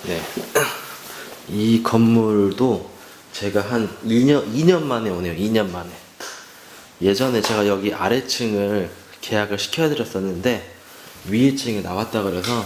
네. 이 건물도 제가 한 2년 만에 오네요. 2년 만에. 예전에 제가 여기 아래층을 계약을 시켜드렸었는데 위층에 나왔다 그래서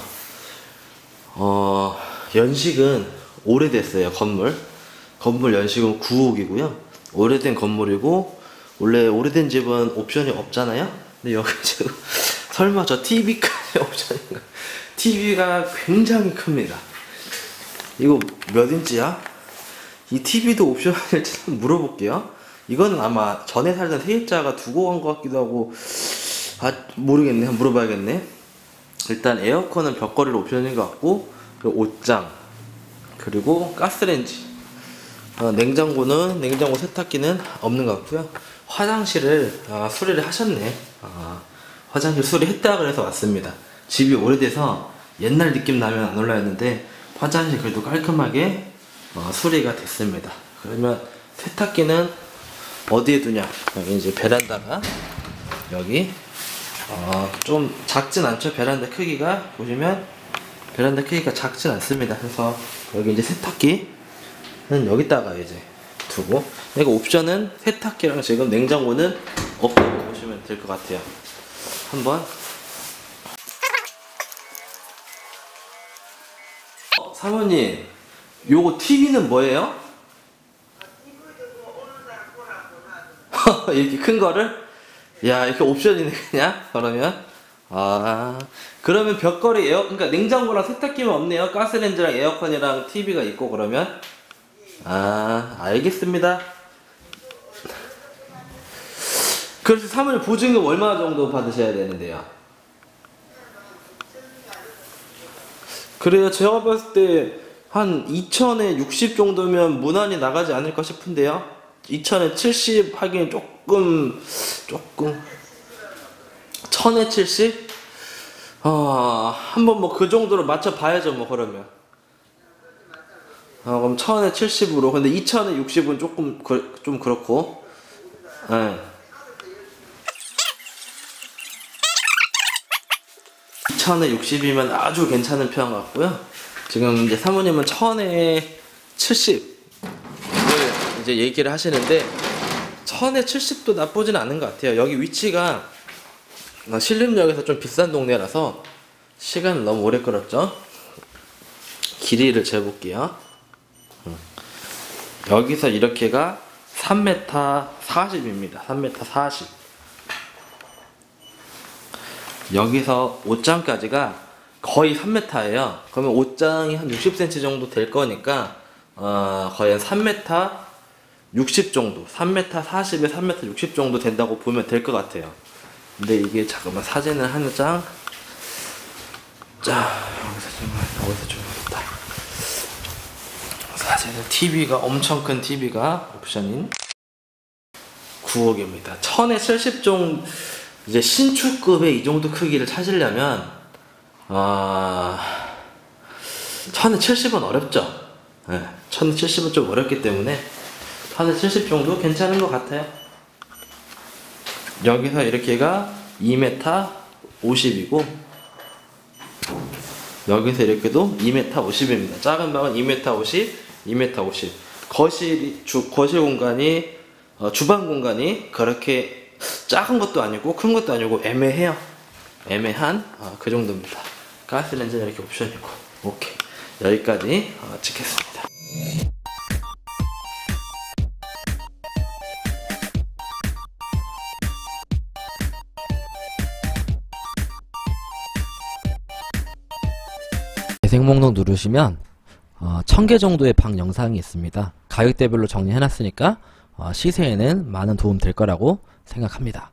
연식은 오래됐어요. 건물 연식은 9억이고요. 오래된 건물이고, 원래 오래된 집은 옵션이 없잖아요. 근데 여기 지금 설마 저 TV까지 옵션인가? TV가 굉장히 큽니다. 이거 몇 인치야? 이 TV도 옵션일지 물어볼게요. 이거는 아마 전에 살던 세입자가 두고 간 것 같기도 하고, 모르겠네. 한번 물어봐야겠네. 일단 에어컨은 벽걸이로 옵션인 것 같고, 그리고 옷장, 그리고 가스레인지, 냉장고 세탁기는 없는 것 같고요. 화장실을 수리를 하셨네. 화장실 수리했다 그래서 왔습니다. 집이 오래돼서 옛날 느낌 나면 안 올라 했는데 화장실 그래도 깔끔하게 수리가 됐습니다. 그러면 세탁기는 어디에 두냐? 여기 이제 베란다가 여기 좀 작진 않죠. 베란다 크기가 보시면 베란다 크기가 작진 않습니다. 그래서 여기 이제 세탁기는 여기다가 이제 두고, 이거 옵션은 세탁기랑 지금 냉장고는 없다고 보시면 될 것 같아요. 한번 사모님, 요거 TV는 뭐예요? 이렇게 큰 거를? 야, 이렇게 옵션이네 그냥. 그러면 그러면 벽걸이 그러니까 냉장고랑 세탁기만 없네요. 가스레인지랑 에어컨이랑 TV가 있고. 그러면 알겠습니다. 그래서 사모님 보증금 얼마 정도 받으셔야 되는데요? 그래요. 제가 봤을 때 한 2천에 60 정도면 무난히 나가지 않을까 싶은데요. 2천에 70 하기엔 조금 1000에 70? 한번 뭐 그 정도로 맞춰 봐야죠 뭐. 그러면 그럼 1000에 70으로. 근데 2000에 60은 좀 그렇고. 네. 2000에 60이면 아주 괜찮은 편 같고요. 지금 이제 사모님은 1000에 70을 이제 얘기를 하시는데 1000에 70도 나쁘진 않은 것 같아요. 여기 위치가 신림역에서 좀 비싼 동네라서 시간을 너무 오래 끌었죠. 길이를 재볼게요. 여기서 이렇게가 3m 40입니다. 3m 40. 여기서 옷장까지가 거의 3m예요. 그러면 옷장이 한 60cm 정도 될 거니까 거의 한 3m 60 정도, 3m 40에 3m 60 정도 된다고 보면 될 것 같아요. 근데 이게 잠깐만 사진을 한 장. 자, 여기서 좀 있다. 사진은 TV가 엄청 큰 TV가 옵션인 9억입니다. 1000에 70 정도, 이제 신축급의 이 정도 크기를 찾으려면 1000에 70은 어렵죠. 네, 1000에 70은 좀 어렵기 때문에 1000에 70 정도 괜찮은 것 같아요. 여기서 이렇게가 2m 50이고 여기서 이렇게도 2m 50입니다. 작은 방은 2m 50, 2m 50. 거실 공간이 주방 공간이 그렇게 작은 것도 아니고 큰 것도 아니고 애매해요. 애매한 그 정도입니다. 가스레인지는 이렇게 옵션이고. 오케이, 여기까지 찍겠습니다. 재생 목록 누르시면 1000개 정도의 방 영상이 있습니다. 가격대별로 정리해놨으니까 시세에는 많은 도움 될 거라고 생각합니다.